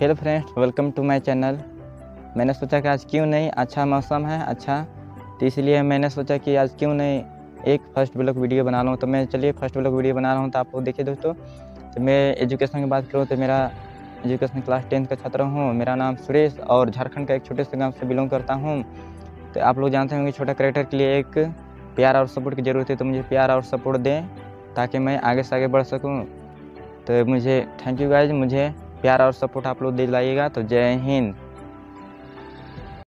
Hello friends, welcome to my channel. मैंने सोचा कि आज क्यों नहीं, अच्छा मौसम है अच्छा, तो इसलिए मैंने सोचा कि आज क्यों नहीं एक फर्स्ट व्लॉग वीडियो बना लूँ। तो मैं चलिए फर्स्ट व्लॉग वीडियो बना रहा हूँ। तो आप लोग देखिए दोस्तों, तो मैं एजुकेशन की बात करूँ तो मेरा एजुकेशन क्लास 10th का छात्र हूँ। मेरा नाम सुरेश और झारखंड का एक छोटे से गाँव से बिलोंग करता हूँ। तो आप लोग जानते होंगे छोटा क्रिएटर के लिए एक प्यार और सपोर्ट की ज़रूरत है, तो मुझे प्यार और सपोर्ट दें ताकि मैं आगे से आगे बढ़ सकूँ। तो मुझे थैंक यू गाइज, मुझे प्यार और सपोर्ट आप लोग दिलाइएगा। तो जय हिंद।